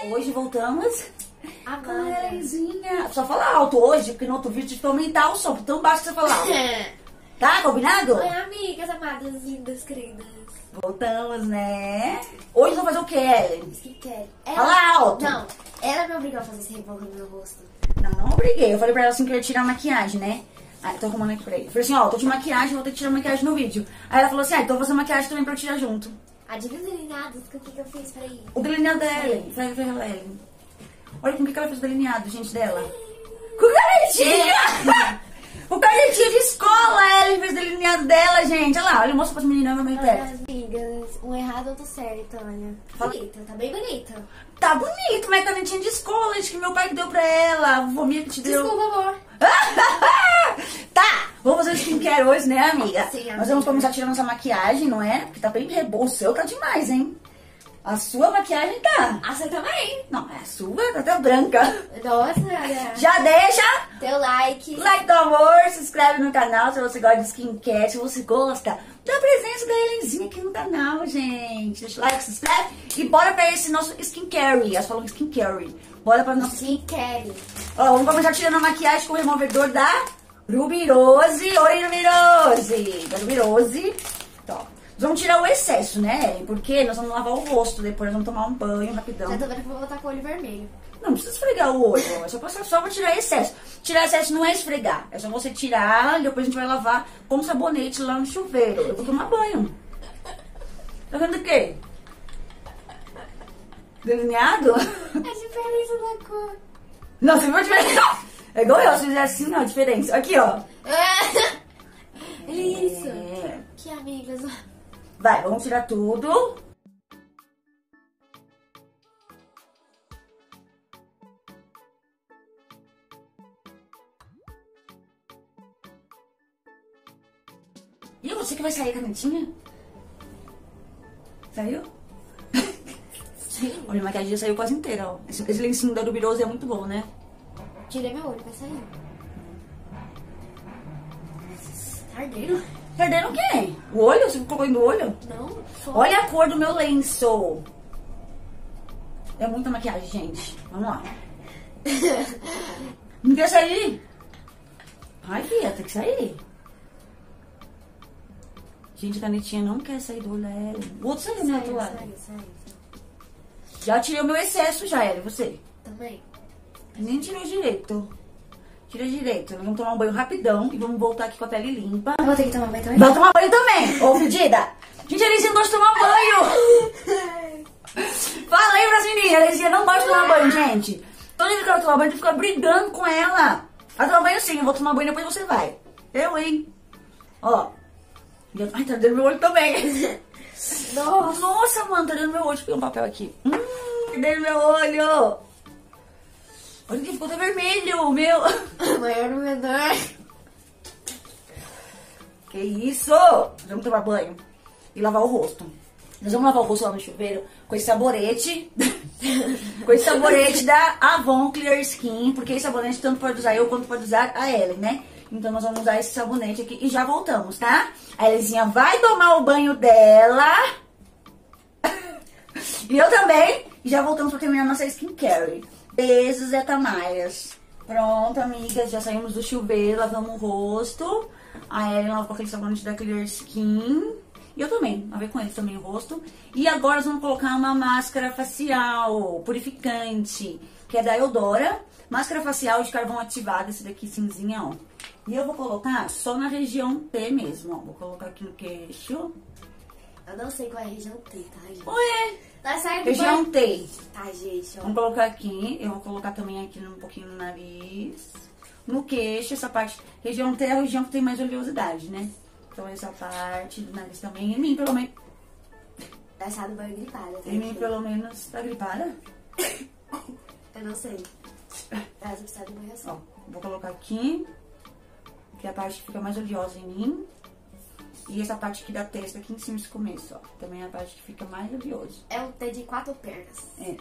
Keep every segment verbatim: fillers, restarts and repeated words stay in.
Hoje voltamos Agora. com a Helenzinha. Só fala alto hoje, porque no outro vídeo tive que aumentar o som, tão baixo que você falar alto. Tá, combinado? Oi, amigas, amadas, lindas, queridas. Voltamos, né? Hoje vamos fazer o que, Ellen? Skincare. Fala alto. Não, ela me obrigou a fazer esse reboco no meu rosto. Não, não obriguei. Eu falei pra ela assim que eu ia tirar a maquiagem, né? Aí, tô arrumando aqui pra ele. Eu falei assim, ó, tô de maquiagem, vou ter que tirar a maquiagem no vídeo. Aí ela falou assim, ah, então eu vou fazer maquiagem também pra eu tirar junto. Adivinha os delineados que, que eu fiz pra ir? O delineado da Ellen. Vai ver ela, Ellen. Olha com o que ela fez o delineado, gente, dela. Com canetinha! Com canetinha de escola, a Ellen fez o delineado dela, gente. Olha lá, olha, mostra pras meninas, vai meio Olha, perto. amigas, um errado, outro certo, olha. Fala. Bonita, tá bem bonita. Tá bonito, mas é canetinha de escola, gente, que meu pai que deu pra ela. A vovô que te deu. Desculpa, amor. Tá, vamos fazer o skincare hoje, né, amiga? Sim, amiga. Nós vamos começar tirando nossa maquiagem, não é? Porque tá bem reboço. O seu tá demais, hein? A sua maquiagem tá. A sua também. Não, a sua tá até branca. Nossa, olha. Já deixa Teu like. like do amor, se inscreve no canal se você gosta de skincare, se você gosta da presença da Helenzinha aqui no canal, gente. Deixa o like, se inscreve e bora pra esse nosso skincare. Elas falam skincare. Bora pra nosso Skincare. Ó, vamos começar tirando a maquiagem com o removedor da Ruby Rose. Oi, Ruby Rose. Da Ruby Rose. Então, nós vamos tirar o excesso, né? Porque nós vamos lavar o rosto depois, nós vamos tomar um banho rapidão. Já tô vendo que eu vou botar com o olho vermelho. Não precisa esfregar o olho, é só passar só pra tirar excesso. Tirar excesso não é esfregar, é só você tirar e depois a gente vai lavar com sabonete lá no chuveiro. Eu vou tomar banho. Tá vendo o quê? Delineado? A diferença da cor. Não, você viu a diferença? É igual eu, se fizer assim, ó, a diferença. Aqui, ó. Isso. É. Que amigas. Vai, vamos tirar tudo. E é você que vai sair a canetinha? Saiu? Sim. Olha, a maquiagem já saiu quase inteira, ó. Esse, esse lencinho da Ruby Rose é muito bom, né? Tirei meu olho, vai sair. Tá ardendo? Perdendo o quê? O olho? Você colocou no olho? Não, só. Olha a cor do meu lenço. É muita maquiagem, gente. Vamos lá. Não quer sair? Ai, filha, tem que sair. Gente, a canetinha não quer sair do olho da Ellen. O outro saiu, né? Do Saiu, lado. saiu, saiu. Já tirei o meu excesso, já, Ellen. Você? Também. Nem tirou direito. Tira direito. Nós vamos tomar um banho rapidão e vamos voltar aqui com a pele limpa. Eu vou ter que tomar banho também? Vai tomar banho também, ô fedida. Gente, a Helenzinha não gosta de tomar banho. Fala aí pras meninas. A Helenzinha não gosta de tomar banho, gente. Toda vez que ela toma banho, tu fica brigando com ela. Vai tomar banho sim, eu vou tomar banho depois você vai. Eu, hein? Ó. Ai, tá dando meu olho também. Nossa. Nossa, mano, tá dando meu olho. Deixa eu pegar um papel aqui. Hum, tá dando meu olho. Olha que ficou até vermelho, meu. Maior no menor. Que isso? Vamos tomar banho e lavar o rosto. Nós vamos lavar o rosto lá no chuveiro com esse sabonete. Com esse sabonete da Avon Clear Skin. Porque esse sabonete tanto pode usar eu quanto pode usar a Ellen, né? Então nós vamos usar esse sabonete aqui e já voltamos, tá? A Ellenzinha vai tomar o banho dela. E eu também. E já voltamos pra terminar nossa skincare. Beijos, Zé Tamaias. Pronto, amigas. Já saímos do chuveiro, lavamos o rosto. A Ellen lavou com aquele sabonete da Clear Skin. E eu também, lavei com ele também o rosto. E agora nós vamos colocar uma máscara facial purificante, que é da Eudora. Máscara facial de carvão ativado, esse daqui cinzinha, ó. E eu vou colocar só na região T mesmo, ó. Vou colocar aqui no queixo. Eu não sei qual é a região T, tá, gente? Ué! Tá certo, Região pai? T. Tá, gente, ó. Vamos colocar aqui. Eu vou colocar também aqui um pouquinho no nariz. No queixo, essa parte. Região T é a região que tem mais oleosidade, né? Então essa parte do nariz também. Em mim, pelo menos. Essa do banho gripada, tá? Em mim, pelo menos. Tá gripada? Eu não sei. Mas eu preciso de banho assim. Ó, vou colocar aqui. Que é a parte que fica mais oleosa em mim. E essa parte aqui da testa, aqui em cima desse começo, ó. Também é a parte que fica mais oleosa. É um T de quatro pernas. É.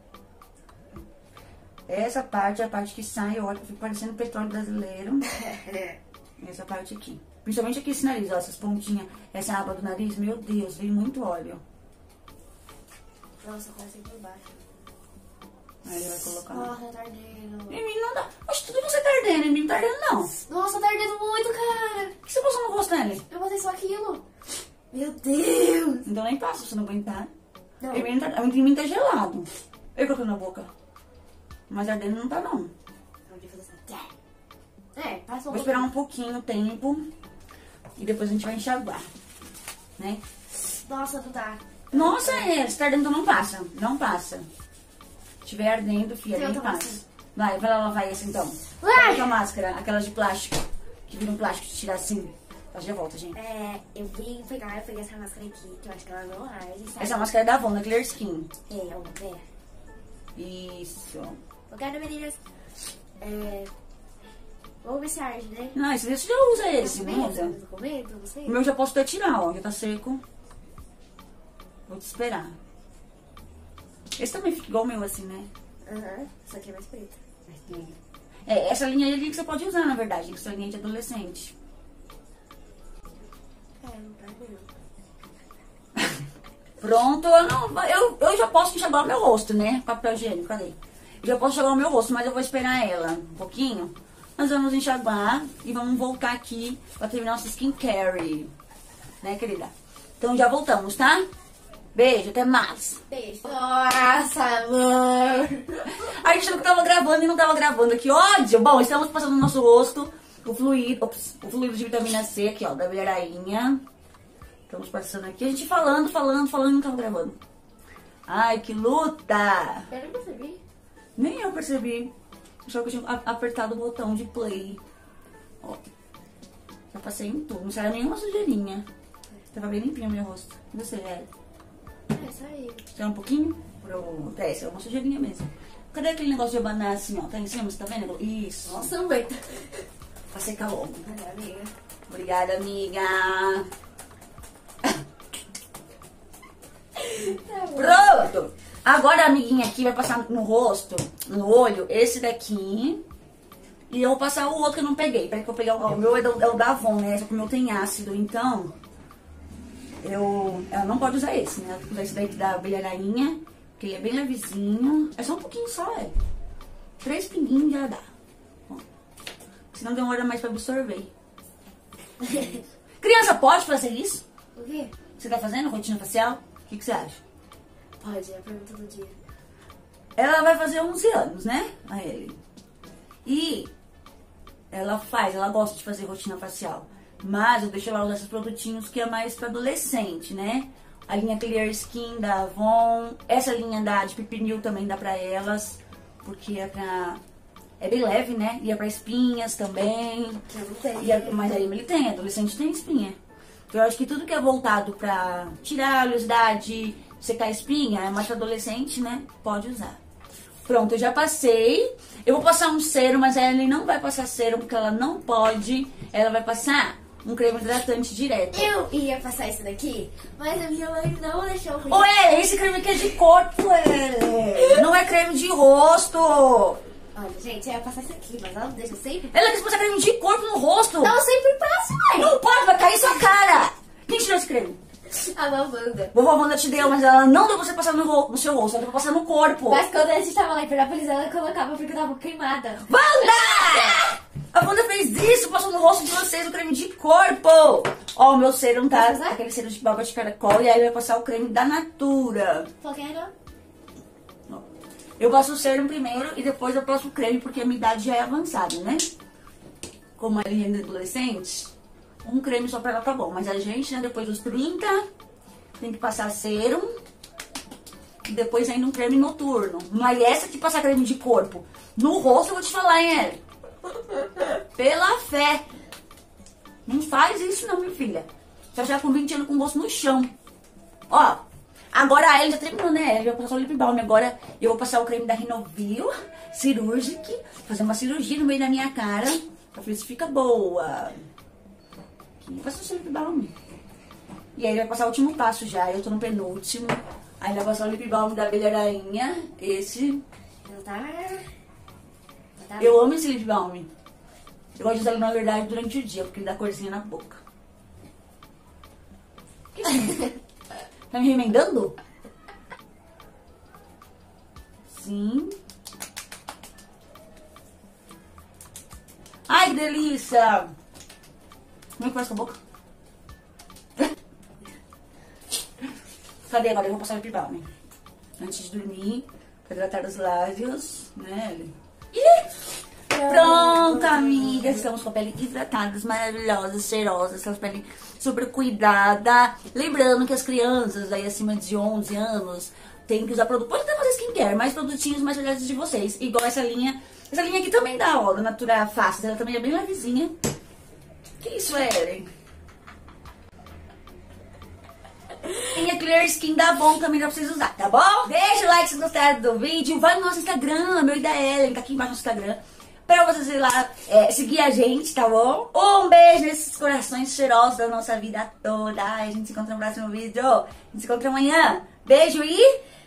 Essa parte é a parte que sai, olha, fica parecendo petróleo brasileiro. Essa parte aqui. Principalmente aqui esse nariz, ó, essas pontinhas. Essa aba do nariz, meu Deus, veio muito óleo. Nossa, eu passei por baixo. Aí ele vai colocar. Nossa, tá ardendo. Em mim não dá. Oxe, tudo você tá ardendo, em mim não tá ardendo não. Nossa, tá ardendo muito, cara. O que você passou no rosto nele? Eu botei só aquilo. Meu Deus. Então nem passa, se você não aguentar. Não. Em mim, tá, em mim tá gelado. Eu coloquei na boca. Mas ardendo não tá não. Onde fazer assim? É, passou Vou esperar um pouquinho o tempo. E depois a gente vai enxaguar. Né? Nossa, não tá. Nossa, é, se tá ardendo, então não passa. Não passa. Se tiver ardendo, filha, Tem nem outra passa. máscara? Vai, vai lá lavar esse então. Vai! Outra máscara, aquelas de plástico. Que vira um plástico de tirar assim. Ela já volta, gente. É, eu vim pegar, eu peguei essa máscara aqui, que eu acho que ela não arde, sabe? Essa máscara é da Avon, da Clear Skin. É, vamos ver. Isso. Obrigada, meninas. É... Vamos ver se arde, né? Não, esse você já usa esse, não usa? Tô com medo, não sei. O meu já posso até tirar, ó. Já tá seco. Vou te esperar. Esse também fica igual o meu, assim, né? Aham, só que é mais preto. É, essa linha aí que você pode usar, na verdade. Essa linha de adolescente. É, não tá ardendo. Pronto, eu, não, eu, eu já posso enxaguar o meu rosto, né? Papel higiênico, cadê? Eu já posso enxaguar o meu rosto, mas eu vou esperar ela um pouquinho. Nós vamos enxaguar e vamos voltar aqui pra terminar nossa skincare. Né, querida? Então já voltamos, tá? Beijo, até mais. Beijo. Nossa, amor. A gente achou que tava gravando e não tava gravando. Que ódio! Bom, estamos passando no nosso rosto o fluido, ops, o fluido de vitamina C aqui, ó, da abelha rainha. Estamos passando aqui, a gente falando, falando, falando e não tava gravando. Ai, que luta! Eu não percebi. Nem eu percebi. Só que eu tinha a- apertado o botão de play. Ó. Já passei em tudo, não saiu nenhuma sujeirinha. Tava bem limpinho o meu rosto. E você, é? É, saiu. Saiu um pouquinho? Pronto. É, saiu uma sujeirinha mesmo. Cadê aquele negócio de abanar assim, ó? Tá em cima, você tá vendo? Isso. Nossa, não aguenta. Pra secar logo. Olha, amiga. Obrigada, amiga. Tá bom. Pronto. Agora a amiguinha aqui vai passar no rosto, no olho, esse daqui. E eu vou passar o outro que eu não peguei. Peraí que eu pegar o, o meu é, do, é o da Avon, né? Só que o meu tem ácido, então... Eu, ela não pode usar esse, né? Ela tem que usar esse daqui da abelha rainha, que ele é bem levezinho. É só um pouquinho só, é. Três pinguinhos já dá. Ó. Senão demora mais pra absorver. Criança pode fazer isso? O quê? Você tá fazendo rotina facial? O que, que você acha? Pode, é a pergunta do dia. Ela vai fazer onze anos, né? A ele. E ela faz, ela gosta de fazer rotina facial. Mas eu deixo ela usar esses produtinhos que é mais pra adolescente, né? A linha Clear Skin da Avon. Essa linha da de Pipinil também dá pra elas. Porque é pra... É bem leve, né? E é pra espinhas também. Que eu não tenho. E a, mas aí ele tem, adolescente tem espinha. Eu acho que tudo que é voltado pra tirar a oleosidade, secar a espinha, é mais pra adolescente, né? Pode usar. Pronto, eu já passei. Eu vou passar um cero, mas a Ellen não vai passar cero porque ela não pode. Ela vai passar um creme hidratante direto. Eu ia passar isso daqui, mas a minha mãe não deixou eu. Ô, Ellen, esse creme aqui é de corpo, Ellen. Não é creme de rosto. Olha, gente, eu ia passar isso aqui, mas ela não deixa sempre. Ela quis passar creme de corpo no rosto. Não, eu sempre passo, mãe. Não pode, vai cair sua cara. Quem tirou esse creme? A Amanda. Vovó Amanda te deu, mas ela não deu pra você passar no, ro- no seu rosto, ela deu pra passar no corpo. Mas quando a gente tava lá em Pernambuco, ela colocava porque eu tava queimada. Wanda! A Wanda fez isso, passou no rosto de vocês o creme de corpo. Ó, o meu cero tá, Posso usar? aquele cero de baba de caracol, e aí vai passar o creme da Natura. Tô querendo. Ó, eu passo o serum primeiro e depois eu passo o creme, porque a minha idade já é avançada, né? Como ela ainda é adolescente, um creme só pra ela tá bom. Mas a gente, né, depois dos trinta, tem que passar serum e depois ainda um creme noturno. Mas essa de passar creme de corpo no rosto, eu vou te falar, hein, Ellen? Pela fé. Não faz isso não, minha filha. Você já com vinte anos com o rosto no chão. Ó, agora a Ellen já terminou, né? Ela vai passar o lip balm. Agora eu vou passar o creme da Renovil Cirúrgica. Fazer uma cirurgia no meio da minha cara. Pra ver se fica boa. Aqui, passa o seu lip balm. E aí vai passar o último passo já. Eu tô no penúltimo. Aí vai passar o lip balm da abelha rainha. Esse. Ela tá. Ela tá. Eu amo esse lip balm. Eu gosto de usar ele, na verdade, durante o dia, porque ele dá corzinha na boca. Que isso? Tá me remendando? Sim. Ai, que delícia! Como é que faz com a boca? Cadê agora? Eu vou passar o lip balm. Antes de dormir, pra hidratar os lábios, né? Pronto, amigas. Estamos com a pele hidratadas, maravilhosas, cheirosas. Estamos com a pele super cuidada. Lembrando que as crianças aí acima de onze anos tem que usar produto. Pode até fazer skincare, mais produtinhos mais melhores de vocês. Igual essa linha. Essa linha aqui também dá, ó, da Natura Fácil. Ela também é bem levezinha. Que isso, Ellen? Linha Clear Skin dá bom também pra vocês usar, tá bom? Deixa o like se gostaram do vídeo. Vai no nosso Instagram, meu e da Ellen, tá aqui embaixo no Instagram. Pra vocês ir lá é, seguir a gente, tá bom? Um beijo nesses corações cheirosos da nossa vida toda. Ai, a gente se encontra no próximo vídeo. A gente se encontra amanhã. Beijo e...